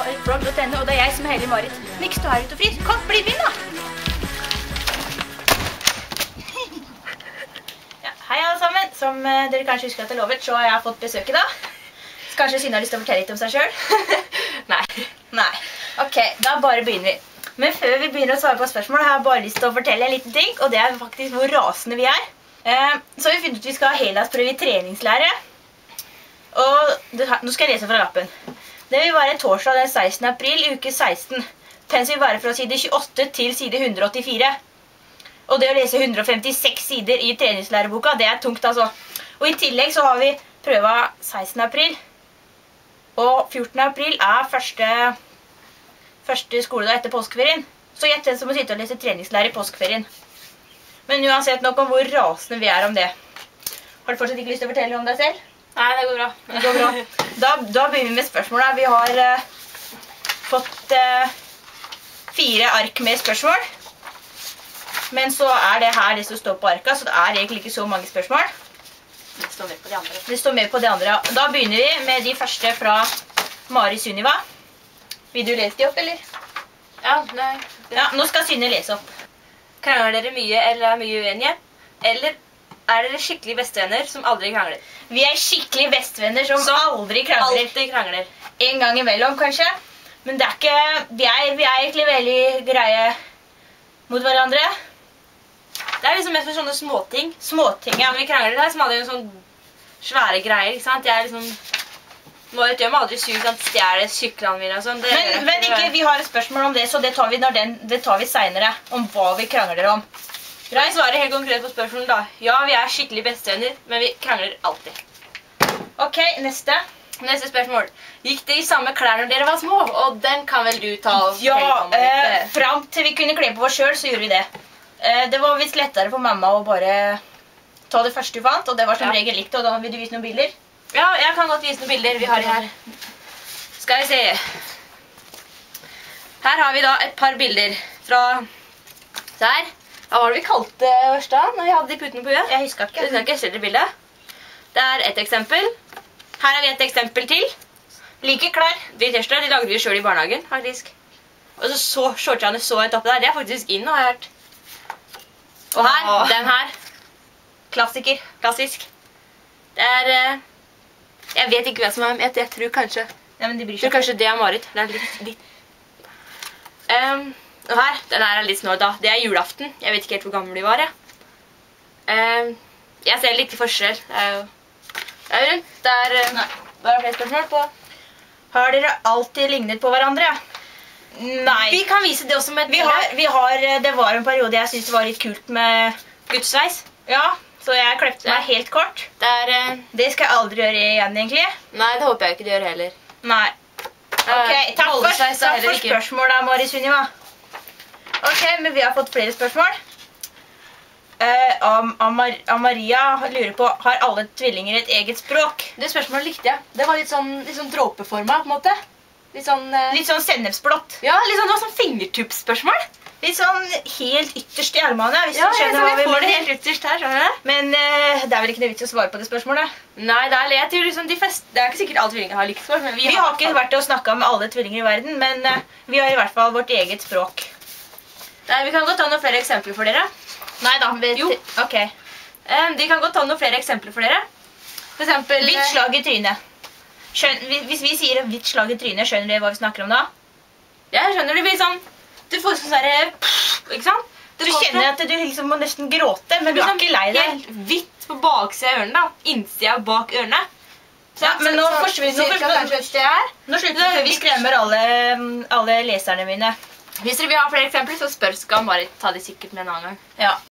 maritblogg.no, og det er jeg som er Hellig Marit. Niks du er ute og fri. Kom, bli med da! Ja, hei alle sammen. Som dere kanskje husker at jeg lovet, så har jeg fått besøk i dag. Så kanskje Synne har lyst til å fortelle litt om seg selv? Nei. Ok, da bare begynner vi. Men før vi begynner å svare på spørsmål, har jeg bare lyst til å fortelle en liten ting, og det er faktisk hvor rasende vi er. Så har vi funnet ut at vi skal ha heldagsprøve i treningslære. Og nå skal jeg lese fra lappen. Det vil være torsdag den 16. april, uke 16. Pensum vil være fra side 28 til side 184. Og det å lese 156 sider i treningslæreboka, det er tungt altså. Og i tillegg så har vi prøva 16. april. Og 14. april er første skoledag etter påskeferien. Så gjett den som må sitte og lese treningslære i påskeferien. Men uansett nok om hvor rasende vi er om det. Har du fortsatt ikke lyst til å fortelle om deg selv? Nei, det går bra. Det går bra. Da begynner vi med spørsmålet. Vi har fått 4 ark med spørsmål. Men så er det her det som står på arka, så det er egentlig ikke så mange spørsmål. Det står med på de andre. Det står med på de andre. Da begynner vi med de første fra Mari Sunniva. Vil du lese de opp, eller? Ja, nei. Ja, nå skal Synne lese opp. Krangler dere mye eller er mye uenige? Eller er dere skikkelig bestevenner som aldri krangler? Vi er skikkelig bestevenner som aldri krangler. Alltid krangler. En gang imellom, kanskje. Men det er ikke... Vi er egentlig veldig greie mot hverandre. Det er liksom mest for sånne småting. Småting, ja. Når vi krangler, det er som aldri en sånn svære greier, ikke sant? Jeg er liksom... Marit gjør meg aldri sur, sant? Stjæler syklene mine og sånn. Men ikke, vi har et spørsmål om det, så det tar vi senere. Om hva vi krangler om. Jeg svarer helt konkret på spørsmålet da. Ja, vi er skikkelig bestevenner, men vi krangler alltid. Ok, neste. Neste spørsmål. Gikk dere i samme klær når dere var små? Og den kan vel du ta og Ja, litt. frem til vi kunne kle på oss selv, så gjorde vi det. Det var visst lettere for mamma å bare ta det første du fant, og det var som regel likt, og da vil du vise noen bilder. Ja, jeg kan godt vise noen bilder vi har her. Skal vi se. Her har vi da et par bilder fra der. Hva var det vi kalte Ørsta når vi hadde de putene på huet? Jeg husker ikke. Du skal ikke se det bildet. Det er et eksempel. Her har vi et eksempel til. Like klær. De t-skjortene, de lagde vi selv i barnehagen, faktisk. Og så shortsene så et oppe der. Det er faktisk inn, har jeg hørt. Og her, den her. Klassiker. Klassisk. Det er... Jeg vet ikke hva som er med. Jeg tror kanskje... Nei, men de bryr Jeg seg. tror kanskje det er Marit. Det er litt... Og her, den her er litt snår da. Det er julaften. Jeg vet ikke helt hvor gammel de var, jeg. Jeg ser litt forskjell. Det er jo rundt. Det er flere spørsmål på. Har dere alltid lignet på hverandre? Nei. Vi kan vise det også med et Det var en periode jeg synes det var litt kult med guttsveis. Ja, så jeg klepte meg helt kort. Det skal jeg aldri gjøre igjen, egentlig. Nei, det håper jeg ikke du gjør heller. Nei. Ok, takk for spørsmålet, Mari Sunniva. Ok, men vi har fått flere spørsmål. Maria lurer på, har alle tvillinger et eget språk? Det spørsmålet likte jeg. Det var litt sånn dråpeforma, på en måte. Litt sånn sennepsblått. Ja, litt sånn, det var sånn fingertuppspørsmål. Litt sånn helt ytterst i armene, hvis Ja, du skjønner hva vi får det mener. helt ytterst her, skjønner du? Men det er vel ikke noe vits å svare på det spørsmålet? Nei, jeg tror liksom de fleste, det er ikke sikkert alle tvillinger har likt språk, men Vi har ikke vært og snakket med alle tvillinger i verden, men vi har i hvert fall vårt eget språk. Nei, vi kan godt ta noen flere eksempler for dere. Nei da, Jo. Ok. De kan godt ta noen flere eksempler for dere. For eksempel... Hvitt slag i trynet. Hvis vi sier hvitt slag i trynet, skjønner dere hva vi snakker om da? Ja, jeg skjønner, det blir sånn... Du får sånn sånn ikke sant? Du kjenner at du liksom må nesten gråte, men du er ikke lei deg. Helt hvitt på baksiden av ørene da. Innsida bak ørene. Ja, men nå slutter vi skremmer alle leserne mine. Hvis dere vil ha flere eksempler, så skal Marit ta det sikkert med en annen gang. Ja.